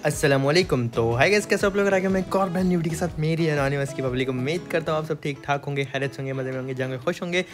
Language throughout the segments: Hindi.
अस्सलामुअलैकुम। तो हाय गाइस, कैसे आप लोग आ गए मैं एक और ब्रांड न्यू वीडियो के साथ मेरी एनोनिमस की पब्लिक। उम्मीद करता हूँ आप सब ठीक ठाक होंगे, खैरियत होंगे, मज़े में होंगे, जाएंगे, खुश होंगे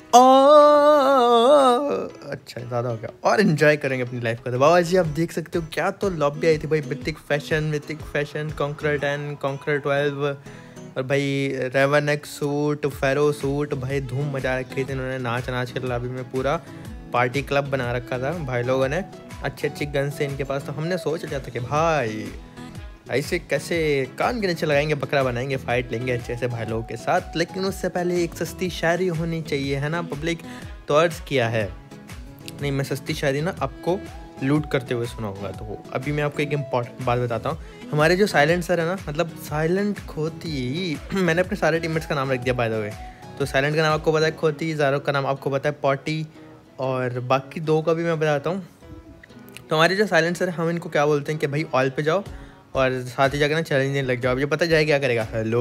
और अच्छा ज़्यादा हो गया और इन्जॉय करेंगे अपनी लाइफ को। तो बाबा जी आप देख सकते हो क्या तो लॉबी आई थी भाई। मिथिक फैशन कॉन्करर 10 कॉन्करर 12 और भाई raven X suit pharaoh suit, भाई धूम मचा रखी थी इन्होंने। नाच के लॉबी में पूरा पार्टी क्लब बना रखा था भाई लोगों ने, अच्छी गन से इनके पास। तो हमने सोच लिया था कि भाई ऐसे कैसे कान के नीचे लगाएंगे, बकरा बनाएंगे, फाइट लेंगे अच्छे से भाई लोगों के साथ। लेकिन उससे पहले एक सस्ती शायरी होनी चाहिए, है ना पब्लिक। तो अर्ज़ किया है, नहीं मैं सस्ती शायरी ना आपको लूट करते हुए सुनाऊंगा। तो अभी मैं आपको एक इम्पॉर्टेंट बात बताता हूँ। हमारे जो साइलेंट सर है ना, मतलब साइलेंट खोती, मैंने अपने सारे टीममेट्स का नाम रख दिया बाय द वे। तो साइलेंट का नाम आपको पता है खोती, ज़ारो का नाम आपको पता है पॉटी, और बाकी दो का भी मैं बताता हूँ। तो हमारे जो साइलेंसर है हम इनको क्या बोलते हैं कि भाई ऑल पे जाओ और साथ ही जाकर ना चैलेंज लग जाओ। अब ये पता जाए क्या करेगा, हेलो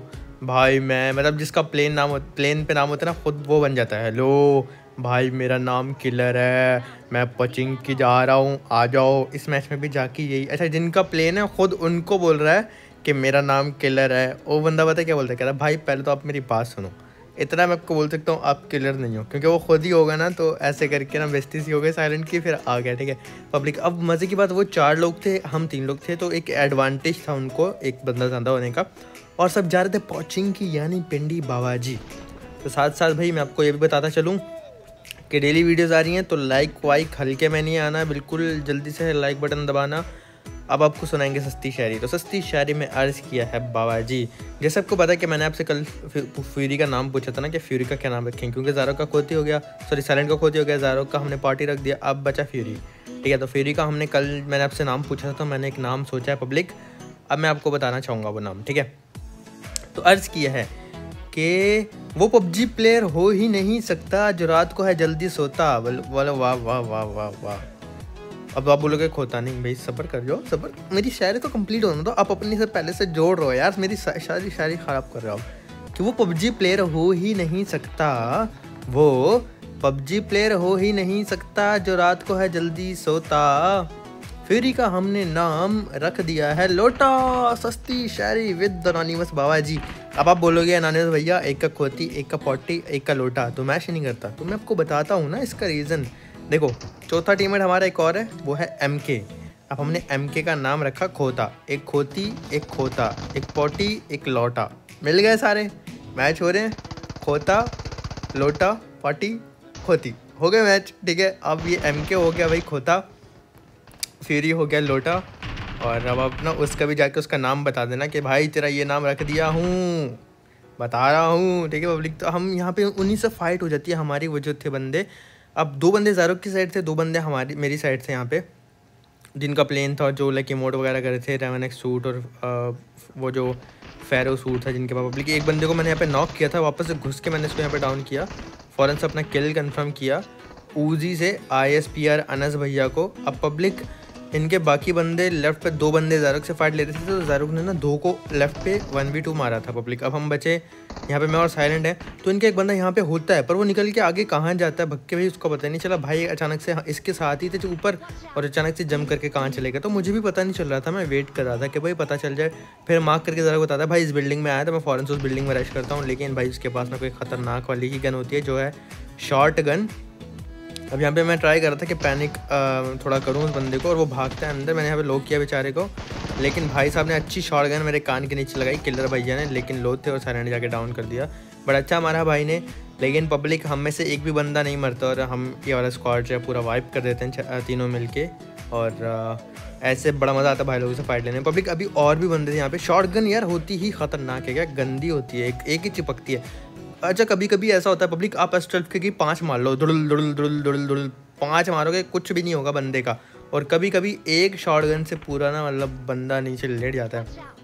भाई मैं, मतलब जिसका प्लेन पे नाम होता है ना, खुद वो बन जाता है। हेलो भाई मेरा नाम किलर है, मैं पचिंग की जा रहा हूँ, आ जाओ। इस मैच में भी जाके यही, अच्छा जिनका प्लेन है खुद उनको बोल रहा है कि मेरा नाम किलर है। वो बंदा पता है क्या बोलता है, कहता है भाई पहले तो आप मेरी बात सुनो। इतना मैं आपको बोल सकता हूँ आप किलर नहीं हो, क्योंकि वो खुद ही होगा ना। तो ऐसे करके ना बेइज्जती सी हो गई साइलेंट की, फिर आ गया, ठीक है पब्लिक। अब मज़े की बात, वो 4 लोग थे, हम 3 लोग थे, तो एक एडवांटेज था उनको एक बंदा ज़्यादा होने का। और सब जा रहे थे पॉचिंग की, यानी पिंडी बाबाजी। तो साथ साथ भाई मैं आपको ये भी बताता चलूँ कि डेली वीडियोज़ आ रही हैं, तो लाइक वाइक हल्के में नहीं आना, बिल्कुल जल्दी से लाइक बटन दबाना। अब आपको सुनाएंगे सस्ती शायरी। तो सस्ती शायरी में अर्ज़ किया है बाबा जी, जैसे आपको पता है कि मैंने आपसे कल फ्यूरी का नाम पूछा था ना कि फ्यूरी का क्या नाम रखें, क्योंकि ज़ारो का खोती हो गया, सॉरी साइलेंट का खोती हो गया, ज़ारो का हमने पार्टी रख दिया, अब बचा फ्यूरी, ठीक है। तो फ्यूरी का हमने कल मैंने आपसे नाम पूछा था, तो मैंने एक नाम सोचा है पब्लिक, अब मैं आपको बताना चाहूँगा वो नाम, ठीक है। तो अर्ज़ किया है कि वो पबजी प्लेयर हो ही नहीं सकता जो रात को है जल्दी सोता। वाह वाह वाह वाह वाह वाह। अब आप बोलोगे खोता नहीं, भाई सब्र कर जाओ, सब्र, मेरी शायरी तो कंप्लीट होना दो। आप अपनी से पहले से जोड़ रहे हो यार, मेरी शायरी ख़राब कर रहे हो कि वो पबजी प्लेयर हो ही नहीं सकता, वो पबजी प्लेयर हो ही नहीं सकता जो रात को है जल्दी सोता। फ्यूरी का हमने नाम रख दिया है लोटा। सस्ती शायरी विद एनोनिमस बाबा जी। अब आप बोलोगे एनोनिमस भैया एक का खोती, एक का पॉटी, एक का लोटा, तो मैच नहीं करता। तो मैं आपको बताता हूँ ना इसका रीज़न। देखो चौथा टीममेट हमारा एक और है, वो है MK। अब हमने MK का नाम रखा खोता, एक खोती, एक खोता, एक पॉटी, एक लोटा, मिल गए सारे, मैच हो रहे हैं। खोता लोटा पॉटी खोती, हो गए मैच, ठीक है। अब ये MK हो गया भाई खोता, फ्यूरी हो गया लोटा, और अब आप ना उसका भी जाके उसका नाम बता देना कि भाई तेरा ये नाम रख दिया हूँ, बता रहा हूँ, ठीक है पब्लिक। तो हम यहाँ पे उन्हीं से फाइट हो जाती है हमारी, वो जो थे बंदे। अब 2 बंदे ज़ारो की साइड थे, 2 बंदे मेरी साइड से यहाँ पे, जिनका प्लेन था, जो लाइक इमोट वगैरह करे थे, रेवन एक्स सूट और वो जो फेरो सूट था जिनके पास। पब्लिक एक बंदे को मैंने यहाँ पे नॉक किया था, वापस से घुस के मैंने इसको यहाँ पे डाउन किया, फ़ौरन से अपना किल कंफर्म किया ऊजी से ISPR अनस भैया को। अब पब्लिक इनके बाकी बंदे लेफ्ट पे 2 बंदे ज़ारुक से फाइट ले रहे थे, तो ज़ारुक ने ना 2 को लेफ्ट पे 1v2 मारा था पब्लिक। अब हम बचे यहाँ पे, मैं और साइलेंट है। तो इनका एक बंदा यहाँ पे होता है, पर वो निकल के आगे कहाँ जाता है भग के, भाई उसको पता नहीं चला। भाई अचानक से इसके साथ ही थे जो ऊपर, और अचानक से जंप करके कहाँ चले गए, तो मुझे भी पता नहीं चल रहा था। मैं वेट कर रहा था कि भाई पता चल जाए, फिर मार्क करके ज़रा बताता है भाई इस बिल्डिंग में आया, तो मैं फ़ौरन से उस बिल्डिंग में रश करता हूँ। लेकिन भाई उसके पास ना कोई ख़तरनाक वाली ही गन होती है, जो है शॉर्ट गन। अब यहाँ पे मैं ट्राई कर रहा था कि पैनिक थोड़ा करूँ उस बंदे को, और वो भागता है अंदर। मैंने यहाँ पे लॉक किया बेचारे को, लेकिन भाई साहब ने अच्छी शॉट गन मेरे कान के नीचे लगाई किलर भैया ने, लेकिन लो थे और साइलेंट जाके डाउन कर दिया। बड़ा अच्छा मारा भाई ने, लेकिन पब्लिक हम में से एक भी बंदा नहीं मरता, और हम ये वाला स्क्वाड जो है पूरा वाइप कर देते हैं तीनों मिल के। और ऐसे बड़ा मज़ा आता है भाई लोगों से फाइट लेने में पब्लिक। अभी और भी बंदे थे यहाँ पे। शॉर्ट गन यार होती ही ख़तरनाक है, क्या गंदी होती है, एक ही चिपकती है। अच्छा कभी कभी ऐसा होता है पब्लिक, आप एस्ट्रल्फ की 5 मार लो, दुड़ुल दुड़ुल दुड़ुल दुड़ुल दुड़ुल, 5 मारोगे कुछ भी नहीं होगा बंदे का। और कभी कभी एक शॉटगन से पूरा ना मतलब बंदा नीचे लेट जाता है।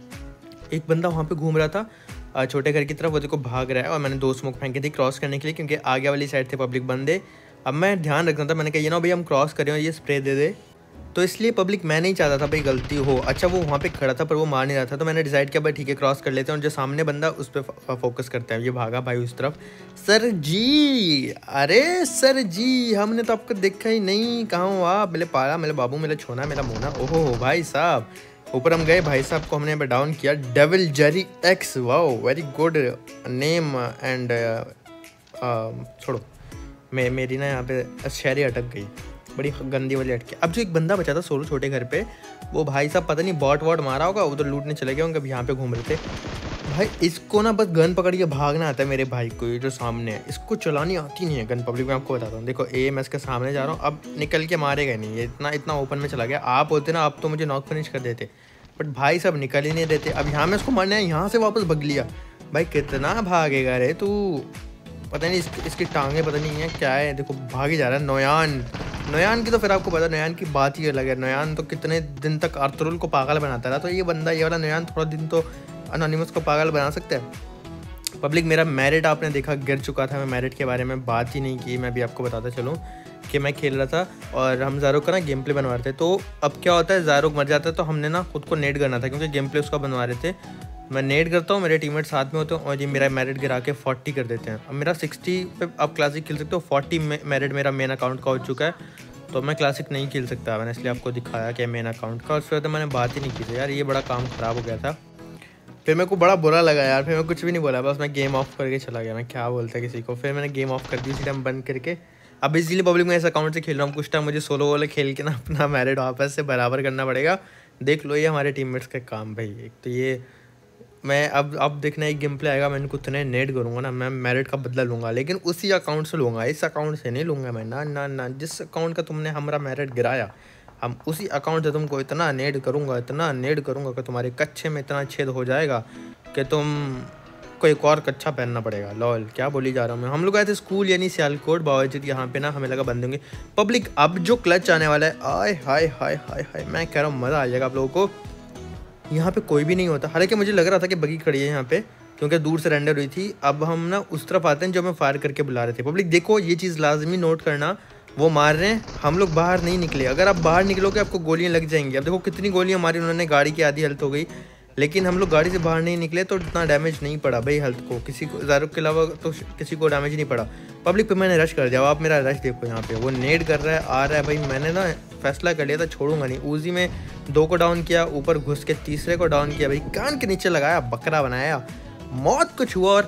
एक बंदा वहाँ पे घूम रहा था छोटे घर की तरफ, वो देखो भाग रहा है, और मैंने 2 स्मोक फेंके थी क्रॉस करने के लिए, क्योंकि आगे वाली साइड थे पब्लिक बंदे। अब मैं ध्यान रखना था, मैंने कहा ये ना भाई हम क्रॉस करें और ये स्प्रे दे दे, तो इसलिए पब्लिक मैं नहीं चाहता था भाई गलती हो। अच्छा वो वहाँ पे खड़ा था पर वो मार नहीं रहा था, तो मैंने डिसाइड किया भाई ठीक है क्रॉस कर लेते हैं, और जो सामने बंदा उस पर फोकस करते हैं। ये भागा भाई उस तरफ। सर जी, अरे सर जी हमने तो आपको देखा ही नहीं, कहाँ हो आप, मेरे पारा, मेरे बाबू, मेरा छोना, मेरा मोना। ओहो भाई साहब ऊपर हम गए, भाई साहब को हमने यहाँ पे डाउन किया। Devil Jerry X, wow very good name and छोड़ो, मेरी ना यहाँ पे शहरी अटक गई, बड़ी गंदी वाली अटकी। अब जो एक बंदा बचा था सोलो छोटे घर पे, वो भाई साहब पता नहीं बॉट वॉट मारा होगा, उधर लूटने चले गए होंगे, अभी यहाँ पे घूम रहे थे। भाई इसको ना बस गन पकड़ के भागना आता है मेरे भाई को, ये जो सामने है इसको चलानी आती नहीं है गन। पब्लिक में आपको बताता हूँ, देखो मैं इसके सामने जा रहा हूँ, अब निकल के मारेगा नहीं, ये इतना ओपन में चला गया। आप होते ना आप तो मुझे नॉक फिनिश कर देते, बट भाई सब निकल ही नहीं देते। अब यहाँ में इसको मारना है, यहाँ से वापस भग लिया। भाई कितना भागेगा रे तू, पता नहीं इसकी टांगे पता नहीं है क्या है, देखो भाग ही जा रहा है। नोयान की तो फिर आपको पता, नोयान की बात ही अलग है। नोयान तो कितने दिन तक आर्थरुल को पागल बनाता रहा, तो ये बंदा ये वाला नोयान थोड़ा दिन तो अनोनिमस को पागल बना सकते हैं। पब्लिक मेरा मैरिट आपने देखा गिर चुका था, मैं मैरिट के बारे में बात ही नहीं की। मैं भी आपको बताता चलूँ कि मैं खेल रहा था और हम ज़ारोक का ना गेम प्ले बनवा रहे थे। तो अब क्या होता है, ज़ारोक मर जाता है तो हमने ना खुद को नेट करना था, क्योंकि गेम प्ले उसका बनवा रहे थे। मैं नेट करता हूँ, मेरे टीममेट साथ में होते हैं और ये मेरा मैरिट गिरा के 40 कर देते हैं। अब मेरा 60 पे आप क्लासिक खेल सकते हो, 40 मैरिट मेरा मेन अकाउंट का हो चुका है, तो मैं क्लासिक नहीं खेल सकता। मैंने इसलिए आपको दिखाया कि मेन अकाउंट का, उसके बाद मैंने बात ही नहीं की थी यार, ये बड़ा काम ख़राब हो गया था। फिर मेरे को बड़ा बुरा लगा यार, फिर मैं कुछ भी नहीं बोला, बस मैं गेम ऑफ करके चला गया। मैं क्या बोलता किसी को, फिर मैंने गेम ऑफ कर दी उसी टाइम बंद करके। अब इसीलिए पब्लिक में इस अकाउंट से खेल रहा हूँ, कुछ टाइम मुझे सोलो वाले खेल के ना अपना मैरिट वापस से बराबर करना पड़ेगा। देख लो ये हमारे टीममेट्स का काम भाई। एक तो ये मैं अब देखना एक गेम प्ले आएगा, मैं इनको इतने नेट करूँगा ना, मैं मैरिट का बदला लूँगा, लेकिन उसी अकाउंट से लूँगा, इस अकाउंट से नहीं लूँगा मैं। ना ना ना, जिस अकाउंट का तुमने हमारा मैरिट गिराया, हम उसी अकाउंट से तुमको इतना नेट करूँगा कि तुम्हारे कच्छे में इतना छेद हो जाएगा कि तुम को एक और कच्छा पहनना पड़ेगा। लॉल क्या बोली जा रहा हूँ मैं। हम लोग आए थे स्कूल यानी सियालकोट, बावजूद यहाँ पे ना हमें लगा बंद होंगे। पब्लिक अब जो क्लच आने वाला है, आय हाय हाय हाय हाय, मैं कह रहा हूँ मज़ा आ जाएगा आप लोगों को। यहाँ पे कोई भी नहीं होता, हालांकि मुझे लग रहा था कि बगी खड़ी है यहाँ पे, क्योंकि दूर से रेंडर हुई थी। अब हम ना उस तरफ आते हैं जो हमें फायर करके बुला रहे थे। पब्लिक देखो ये चीज़ लाजमी नोट करना, वो मार रहे हैं, हम लोग बाहर नहीं निकले। अगर आप बाहर निकलोगे आपको गोलियां लग जाएंगी। अब देखो कितनी गोलियां मारी उन्होंने, गाड़ी की आधी हेल्थ हो गई, लेकिन हम लोग गाड़ी से बाहर नहीं निकले तो इतना डैमेज नहीं पड़ा भाई हेल्थ को, किसी को ज़ारुक के अलावा तो किसी को डैमेज नहीं पड़ा। पब्लिक पे मैंने रश कर दिया। आप मेरा रश देखो, यहाँ पे वो नेड कर रहा है, आ रहा है भाई। मैंने ना फैसला कर लिया था छोड़ूंगा नहीं। ऊजी में 2 को डाउन किया, ऊपर घुस के तीसरे को डाउन किया भाई, कान के नीचे लगाया, बकरा बनाया, मौत को छुआ और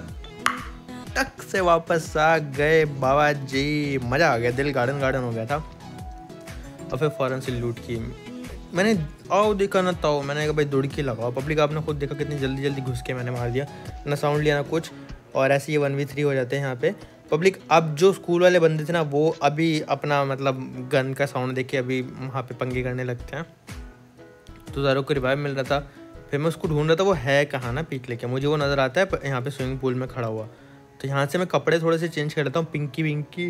टक से वापस आ गए बाबा जी। मज़ा आ गया, दिल गार्डन हो गया था। और फिर फ़ौरन से लूट की मैंने, आओ देखा ना ताओ, मैंने कहा भाई दुड़की लगाओ। पब्लिक आपने खुद देखा कितनी जल्दी घुस के मैंने मार दिया, ना साउंड लिया ना कुछ, और ऐसे ये 1v3 हो जाते हैं यहाँ पे। पब्लिक अब जो स्कूल वाले बंदे थे ना, वो अभी अपना मतलब गन का साउंड देख के अभी वहाँ पे पंगे करने लगते हैं। तो ज़ारुक को रिवाइव मिल रहा था, फिर मैं उसको ढूंढ रहा था, वो है कहाँ ना पीक लेके। मुझे वो नज़र आता है यहाँ पे स्विमिंग पूल में खड़ा हुआ, तो यहाँ से मैं कपड़े थोड़े से चेंज कर लेता हूँ। पिंकी विंकी,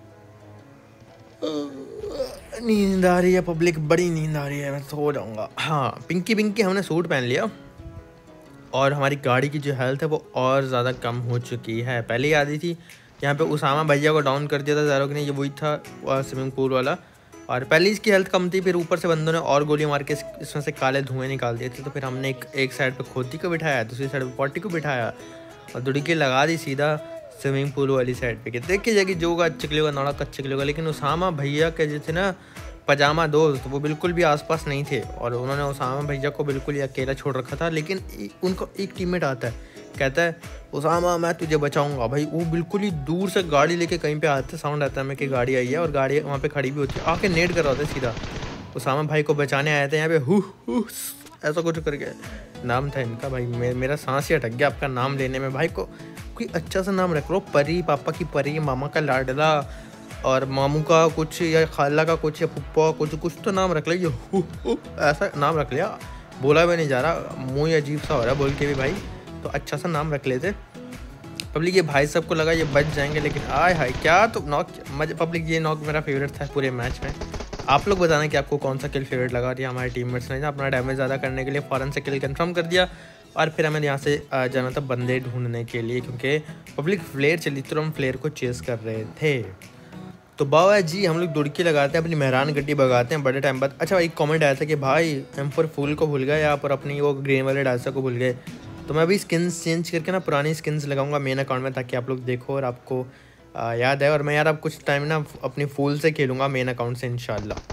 नींद आ रही है पब्लिक, बड़ी नींद आ रही है, मैं सो जाऊँगा। हाँ पिंकी हमने सूट पहन लिया और हमारी गाड़ी की जो हेल्थ है वो और ज़्यादा कम हो चुकी है। पहले ही आती थी। यहाँ पे उसामा भैया को डाउन कर दिया था ज़ारुक ने, ये वही था स्विमिंग पूल वाला, और पहले इसकी हेल्थ कम थी, फिर ऊपर से बंदों ने और गोली मार के इसमें से काले धुएँ निकाल दिए थे। तो फिर हमने एक साइड पर खोती को बिठाया, दूसरी साइड पर पॉटी को बिठाया और दुड़की लगा दी सीधा स्विमिंग पूल वाली साइड पे। देखिए जाएगी जो होगा अच्छा होगा, नौड़ा कच्चे होगा। लेकिन उसामा भैया के जो थे ना पजामा दोस्त, वो बिल्कुल भी आसपास नहीं थे और उन्होंने उसामा भैया को बिल्कुल ही अकेला छोड़ रखा था। लेकिन उनको एक टीममेट आता है, कहता है उसामा मैं तुझे बचाऊंगा। भाई वो बिल्कुल ही दूर से गाड़ी लेके कहीं पे आते, साउंड आता है मैं कि गाड़ी आई है, और गाड़ी वहाँ पे खड़ी भी होती है, आके नेट कर रहा होता है सीधा। उसामा भाई को बचाने आए थे यहाँ पे, हु ऐसा कुछ करके नाम था इनका। भाई मेरा सांस ही अटक गया आपका नाम लेने में। भाई को कोई अच्छा सा नाम रख लो, परी, पापा की परी, मामा का लाडला, और मामू का कुछ, या खाला का कुछ, या पुप्पा कुछ तो नाम रख लिया। ऐसा नाम रख लिया, बोला भी नहीं जा रहा, मुँह अजीब सा हो रहा है बोल के भी भाई, तो अच्छा सा नाम रख लेते। पब्लिक ये भाई सबको लगा ये बच जाएंगे, लेकिन आय हाय क्या तो नॉक। पब्लिक ये नॉक मेरा फेवरेट था पूरे मैच में। आप लोग बताना कि आपको कौन सा किल फेवरेट लगा। और हमारे टीममेट्स ने अपना डैमेज ज़्यादा करने के लिए फ़ौरन से किल कंफर्म कर दिया, और फिर हमें यहाँ से जाना था बंदे ढूंढने के लिए, क्योंकि पब्लिक फ्लेयर चली तो हम फ्लेयर को चेस कर रहे थे। तो बाबा जी हम लोग दुड़की लगाते हैं, अपनी मेहरान गड्डी भगाते हैं बड़े टाइम बाद। अच्छा एक कमेंट आया था कि भाई M4 फुल को भूल गए आप और अपनी वो ग्रीन वाले डांसर को भूल गए। तो मैं अभी स्किन्स चेंज करके ना पुरानी स्किन्स लगाऊंगा मेन अकाउंट में, ताकि आप लोग देखो और आपको याद है। और मैं यार अब कुछ टाइम ना अपनी फूल से खेलूँगा मेन अकाउंट से इंशाल्लाह।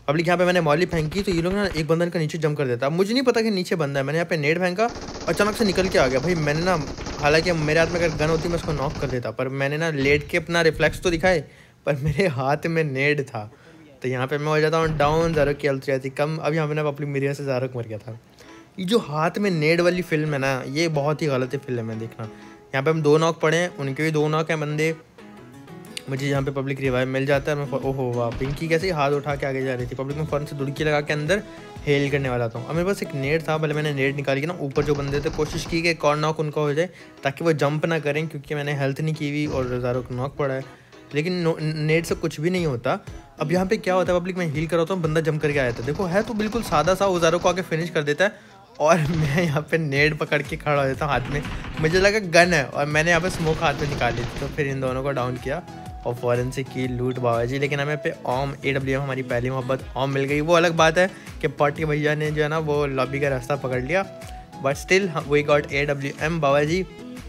पब्लिक यहाँ पे मैंने मॉली फेंकी तो ये लोग ना एक बंदन का नीचे जंप कर देता। अब मुझे नहीं पता कि नीचे बंदा है, मैंने यहाँ पे नेड फेंका, अचानक से निकल के आ गया भाई। मैंने ना, हालांकि मेरे हाथ में अगर गन होती मैं उसको नॉक कर देता, पर मैंने ना लेट के अपना रिफ्लेक्स तो दिखाए, पर मेरे हाथ में नेड था। तो यहाँ पे मैं हो जाता हूँ डाउन, ज़ारुक की हेल्थ रहती कम। अब यहाँ पे ना पब्लिक मेरी वजह से ज़ारुक मर गया था। ये जो हाथ में नेड वाली फिल्म है ना, ये बहुत ही गलत फिल्म है देखना। यहाँ पे हम 2 नॉक पड़े हैं, उनके भी 2 नॉक हैं बंदे। मुझे यहाँ पे पब्लिक रिवाइव मिल जाता है। मैं ओहो वाह, पिंकी कैसे हाथ उठा के आगे जा रही थी। पब्लिक में फ़ौरन से दुड़की लगा के अंदर हेल करने वाला था। अब मेरे पास एक नेट था, पहले मैंने नेट निकाल के ना ऊपर जो बंदे थे कोशिश की कि एक और नॉक उनका हो जाए ताकि वो जंप ना करें, क्योंकि मैंने हेल्थ नहीं की हुई और ज़ारुक नॉक पड़ा है। लेकिन नेट से कुछ भी नहीं होता। अब यहाँ पे क्या होता है पब्लिक, मैं हील कर रहा हूँ, बंदा जंप करके आया था। देखो है तो बिल्कुल सादा सा, वो ज़ारुक को आके फिनिश कर देता है और मैं यहाँ पे नेट पकड़ के खड़ा हो जाता हूँ हाथ में। मुझे लगा गन है और मैंने यहाँ पे स्मोक हाथ में निकाल ली थी, तो फिर इन दोनों को डाउन किया और फ़ौरन से की लूट बाबा जी। लेकिन हमें पे ओम AWM हमारी पहली मोहब्बत ओम मिल गई। वो अलग बात है कि पार्टी भैया ने जो है ना वो लॉबी का रास्ता पकड़ लिया, but still we got AWM बाबा जी।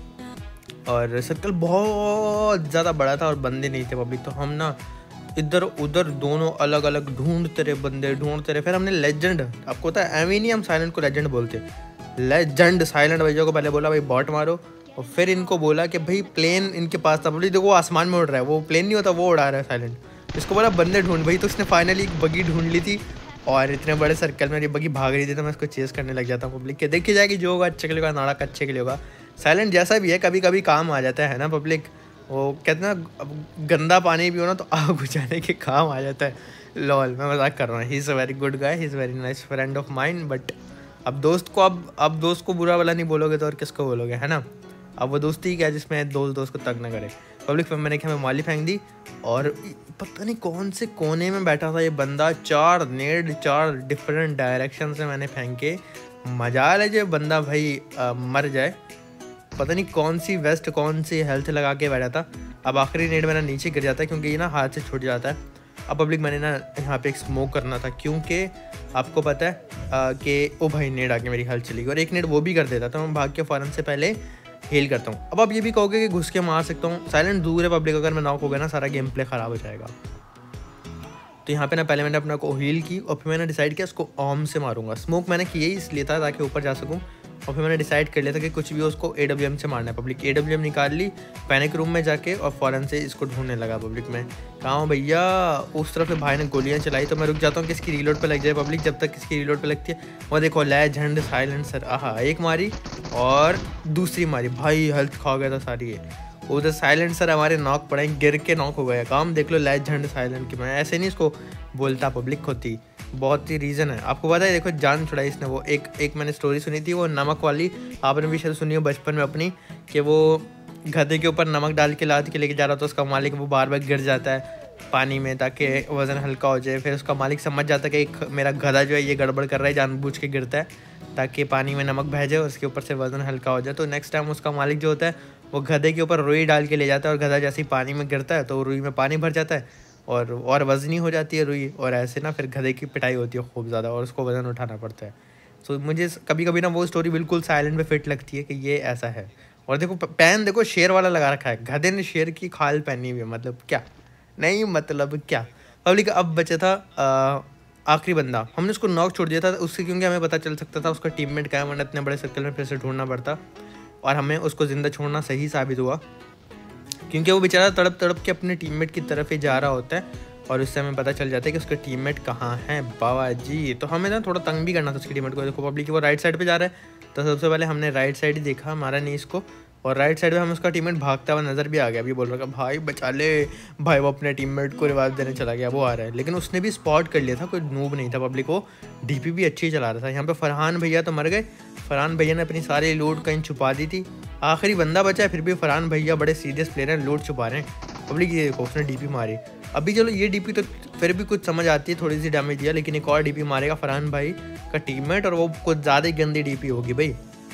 और सर्कल बहुत ज़्यादा बड़ा था और बंदे नहीं थे पब्लिक, तो हम ना इधर उधर दोनों अलग अलग ढूंढते रहे बंदे, ढूंढते रहे। फिर हमने लेजेंड, आपको पता है एम नहीं, हम साइलेंट को लेजेंड बोलते, लेजेंड साइलेंट भैया को पहले बोला भाई बॉट मारो, और फिर इनको बोला कि भाई प्लेन इनके पास था। बोली देखो आसमान में उड़ रहा है, वो प्लेन नहीं होता वो उड़ा रहा है साइलेंट। इसको बोला बंदे ढूंढ भाई, तो उसने फाइनली एक बगी ढूंढ ली थी और इतने बड़े सर्कल में ये बगी भाग रही थी, तो मैं उसको चेस करने लग जाता हूँ पब्लिक के। देखी जाए कि जो होगा अच्छे के लिए होगा, नाड़क अच्छे के लिए होगा। साइलेंट जैसा भी है कभी कभी काम आ जाता है ना पब्लिक। वो कहते हैं ना गंदा पानी भी हो ना तो आग बुझाने के काम आ जाता है। लॉल, मैं मजाक कर रहा हूँ। He is a very good guy, he is very nice friend of mind. But अब दोस्त को अब दोस्त को बुरा वाला नहीं बोलोगे तो और किसको बोलोगे, है ना। अब वो दोस्ती क्या जिसमें दोस्त को तंग ना करे। पब्लिक फिर मैंने क्या, मैं माली फेंक दी और पता नहीं कौन से कोने में बैठा था ये बंदा। 4 नेड 4 डिफरेंट डायरेक्शन से मैंने फेंके। मजाल है जो बंदा भाई मर जाए। पता नहीं कौन सी वेस्ट कौन सी हेल्थ लगा के बैठा था। अब आखिरी नेड मेरा नीचे गिर जाता है क्योंकि ये ना हाथ से छूट जाता है। अब पब्लिक मैंने ना यहाँ पे एक स्मोक करना था, क्योंकि आपको पता है कि ओ भाई नेड आके मेरी हेल्थ चली गई और एक नेड वो भी कर देता, तो मैं भाग के फ़ौरन से पहले हील करता हूँ। अब आप ये भी कहोगे कि घुस के मार सकता हूँ, साइलेंट दूर है पब्लिक, अगर मैं नॉक हो गया ना सारा गेम प्ले ख़राब हो जाएगा। तो यहाँ पे ना पहले मैंने अपना को हील की और फिर मैंने डिसाइड किया उसको ओम से मारूंगा। स्मोक मैंने किया ही इसलिए था ताकि ऊपर जा सकूँ, और फिर मैंने डिसाइड कर लिया था कि कुछ भी उसको AWM से मारना है। पब्लिक AWM निकाल ली पैनिक रूम में जाके और फ़ौरन से इसको ढूंढने लगा पब्लिक में। कहाँ हो भैया, उस तरफ से भाई ने गोलियां चलाई, तो मैं रुक जाता हूँ कि इसकी रीलोड पे लग जाए पब्लिक। जब तक इसकी रीलोड पे लगती है वो देखो लेजेंड साइलेंसर, आहा एक मारी और दूसरी मारी, भाई हेल्थ खा गया था सारी। है उधर साइलेंसर हमारे नॉक पड़े, गिर के नॉक हो गया काम। देख लो लेजेंड साइलेंट की, मैं ऐसे नहीं इसको बोलता पब्लिक होती, बहुत ही रीज़न है। आपको पता है देखो जान छुड़ाई इसने। वो एक मैंने स्टोरी सुनी थी वो नमक वाली, आपने भी शायद सुनी हो बचपन में अपनी, कि वो गधे के ऊपर नमक डाल के लाद के लेके जा रहा था उसका मालिक, वो बार बार गिर जाता है पानी में ताकि वज़न हल्का हो जाए। फिर उसका मालिक समझ जाता है कि मेरा गधा जो है ये गड़बड़ कर रहा है, जानबूझ के गिरता है ताकि पानी में नमक बह जाए और उसके ऊपर से वज़न हल्का हो जाए। तो नेक्स्ट टाइम उसका मालिक जो होता है वो गधे के ऊपर रुई डाल के ले जाता है और गधा जैसे ही पानी में गिरता है तो रुई में पानी भर जाता है और वज़नी हो जाती है रुई, और ऐसे ना फिर गधे की पिटाई होती है खूब ज़्यादा और उसको वज़न उठाना पड़ता है। तो मुझे कभी कभी ना वो स्टोरी बिल्कुल साइलेंट पे फिट लगती है कि ये ऐसा है। और देखो पैन देखो शेर वाला लगा रखा है, गधे ने शेर की खाल पहनी हुई है, मतलब क्या नहीं, मतलब क्या। पब्लिक अब बचा था आखिरी बंदा, हमने उसको नॉक छोड़ दिया था उससे, क्योंकि हमें पता चल सकता था उसका टीममेट क्या है, वरना इतने बड़े सर्कल में फिर से ढूंढना पड़ता और हमें उसको ज़िंदा छोड़ना सही साबित हुआ, क्योंकि वो बेचारा तड़प तड़प के अपने टीममेट की तरफ ही जा रहा होता है और उससे हमें पता चल जाता है कि उसका टीममेट कहाँ है बाबा जी। तो हमें ना थोड़ा तंग भी करना था उसके टीममेट को। देखो पब्लिक वो राइट साइड पे जा रहा है, तो सबसे पहले हमने राइट साइड ही देखा, मारा नहीं इसको, और राइट साइड पे हमें उसका टीममेट भागता हुआ नज़र भी आ गया। अभी बोल रहा था भाई बचा ले भाई, वो अपने टीममेट को रिवाइव देने चला गया, वो आ रहा है। लेकिन उसने भी स्पॉट कर लिया था, कोई नूब नहीं था पब्लिक, वो डीपी भी अच्छी चला रहा था। यहाँ पे फरहान भैया तो मर गए, फरहान भैया ने अपनी सारी लूट कहीं छुपा दी थी, आखिरी बंदा बचा है, फिर भी फरहान भैया बड़े सीरियस प्लेयर हैं, लूट छुपा रहे हैं पब्लिक। ये देखो उसने डीपी मारी। अभी चलो ये डीपी तो फिर भी कुछ समझ आती है, थोड़ी सी डैमेज दिया, लेकिन एक और डीपी मारेगा फरहान भाई का टीममेट और वो कुछ ज़्यादा ही गंदी डीपी होगी भाई।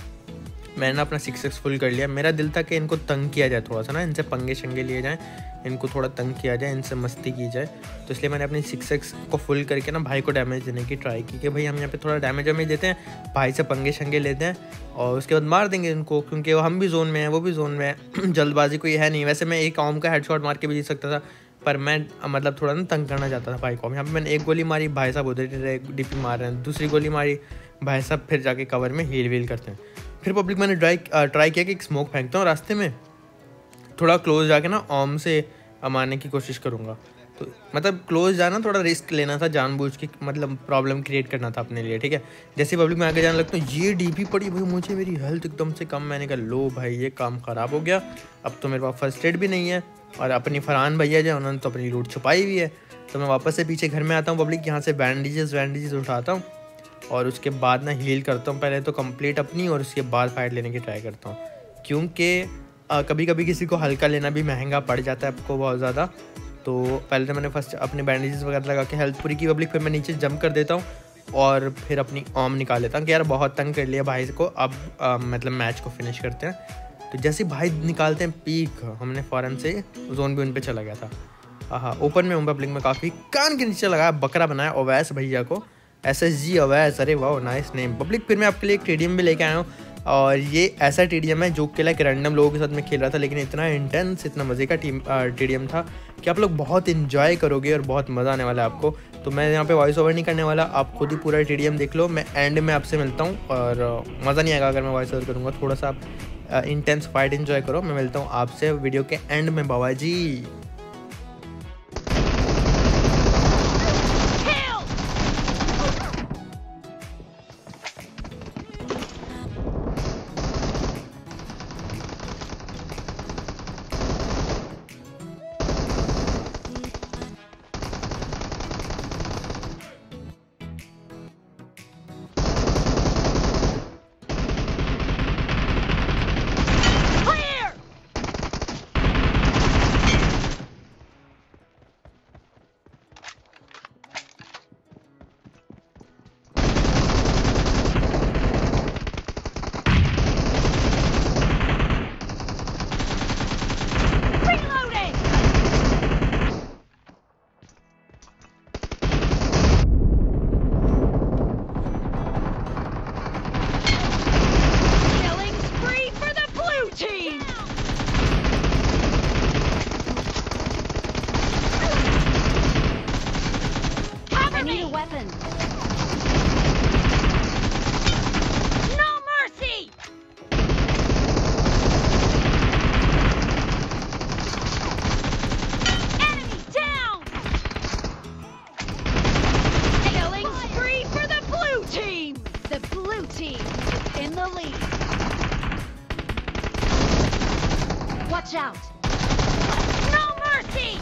मैंने अपना 6x फुल कर लिया। मेरा दिल था कि इनको तंग किया जाए थोड़ा सा ना, इनसे पंगे शंगे लिए जाएँ, इनको थोड़ा तंग किया जाए, इनसे मस्ती की जाए, तो इसलिए मैंने अपनी 6x को फुल करके ना भाई को डैमेज देने की ट्राई की कि भाई हम यहाँ पे थोड़ा डैमेज वैमेज देते हैं, भाई से पंगे शंगे लेते हैं और उसके बाद मार देंगे इनको, क्योंकि हम भी जोन में हैं वो भी जोन में है। जल्दबाजी कोई है नहीं। वैसे मैं एक ओम का हेडशॉट मार के भी जीत सकता था, पर मैं मतलब थोड़ा ना तंग करना चाहता था भाई को। यहाँ पे मैंने एक गोली मारी, भाई साहब उधर डीपी मार रहे हैं, दूसरी गोली मारी, भाई साहब फिर जाके कवर में हील वील करते हैं। फिर पब्लिक मैंने ट्राई किया कि एक स्मोक फेंकता हूँ रास्ते में, थोड़ा क्लोज जाके ना ऑम से मारने की कोशिश करूँगा। तो मतलब क्लोज जाना, थोड़ा रिस्क लेना था जानबूझ के, मतलब प्रॉब्लम क्रिएट करना था अपने लिए, ठीक है। जैसे पब्लिक में आगे जाने लगता हूँ, ये डीपी पड़ी भाई मुझे, मेरी हेल्थ एकदम से कम। मैंने कहा लो भाई ये काम ख़राब हो गया, अब तो मेरे पास फर्स्ट एड भी नहीं है, और अपनी फरहान भैया जो उन्होंने तो अपनी लूट छुपाई हुई है। तो मैं वापस से पीछे घर में आता हूँ पब्लिक, यहाँ से बैंडेजेस उठाता हूँ और उसके बाद ना हील करता हूँ पहले तो कंप्लीट अपनी, और उसके बाद फाइट लेने की ट्राई करता हूँ, क्योंकि कभी कभी किसी को हल्का लेना भी महंगा पड़ जाता है आपको बहुत ज़्यादा। तो पहले तो मैंने फर्स्ट अपने बैंडेजेस वगैरह लगा के हेल्थ पूरी की पब्लिक, फिर मैं नीचे जंप कर देता हूँ और फिर अपनी ऑम निकाल लेता हूँ कि यार बहुत तंग कर लिया भाई को, अब मतलब मैच को फिनिश करते हैं। तो जैसे भाई निकालते हैं पीक, हमने फ़ौरन से जोन भी उन पर चला गया था। हाँ ओपन में पब्लिक में काफ़ी कान के नीचे लगाया, बकरा बनाया ओवैस भैया को, SSG ओवैस, अरे वाह नाइस नेम पब्लिक। फिर मैं आपके लिए एक टीडीएम भी लेके आया हूँ, और ये ऐसा टीडीएम है जो कि लाइक रैंडम लोगों के साथ में खेल रहा था, लेकिन इतना इंटेंस, इतना मज़े का टीडीएम था कि आप लोग बहुत इन्जॉय करोगे और बहुत मज़ा आने वाला है आपको। तो मैं यहाँ पे वॉइस ओवर नहीं करने वाला, आप खुद ही पूरा टीडीएम देख लो, मैं एंड में आपसे मिलता हूँ। और मज़ा नहीं आएगा अगर मैं वॉइस ओवर करूँगा, थोड़ा सा आप इंटेंस फाइट इन्जॉय करो। मैं मिलता हूँ आपसे वीडियो के एंड में बाबा जी। Watch out! No mercy!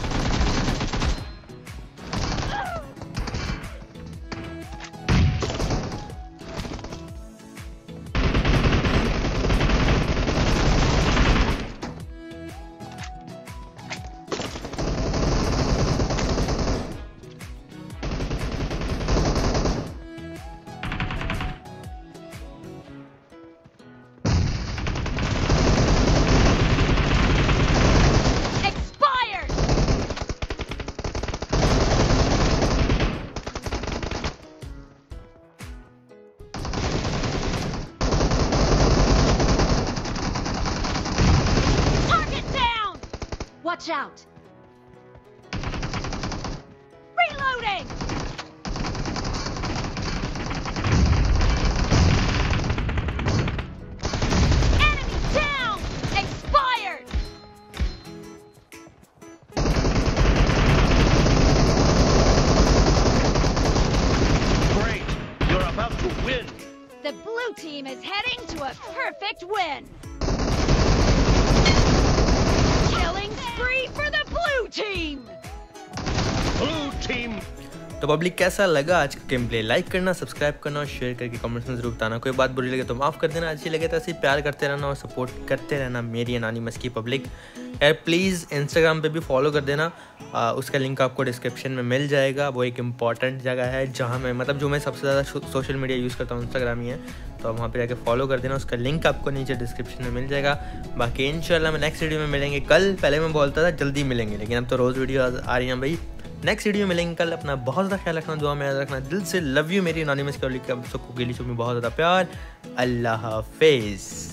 Watch out! Reloading! Enemy down! Expired! Great! You're about to win! The blue team is heading to a perfect win! Killing spree for the blue team! Blue team! तो पब्लिक कैसा लगा आज का गेम प्ले? लाइक करना, सब्सक्राइब करना और शेयर करके कमेंट्स में जरूर बताना। कोई बात बुरी लगे तो माफ़ कर देना, अच्छी लगे तो ऐसे प्यार करते रहना और सपोर्ट करते रहना मेरी एनोनिमस की पब्लिक। यार प्लीज़ इंस्टाग्राम पे भी फॉलो कर देना, उसका लिंक आपको डिस्क्रिप्शन में मिल जाएगा। वो एक इम्पॉर्टेंट जगह है जहाँ मैं मतलब जो मैं सबसे ज़्यादा सोशल मीडिया यूज़ करता हूँ इंस्टाग्राम ही है, तो आप वहाँ पर जाके फॉलो कर देना, उसका लिंक आपको नीचे डिस्क्रिप्शन में मिल जाएगा। बाकी इंशाल्लाह मैं नेक्स्ट वीडियो में मिलेंगे कल। पहले मैं बोलता था जल्दी मिलेंगे, लेकिन अब तो रोज़ वीडियो आ रही हैं भाई। नेक्स्ट वीडियो मिलेंगे कल। अपना बहुत ज़्यादा ख्याल रखना, दुआ में याद रखना। दिल से लव यू मेरी एनोनिमस की, बहुत ज़्यादा प्यार। अल्लाह हाफिज़।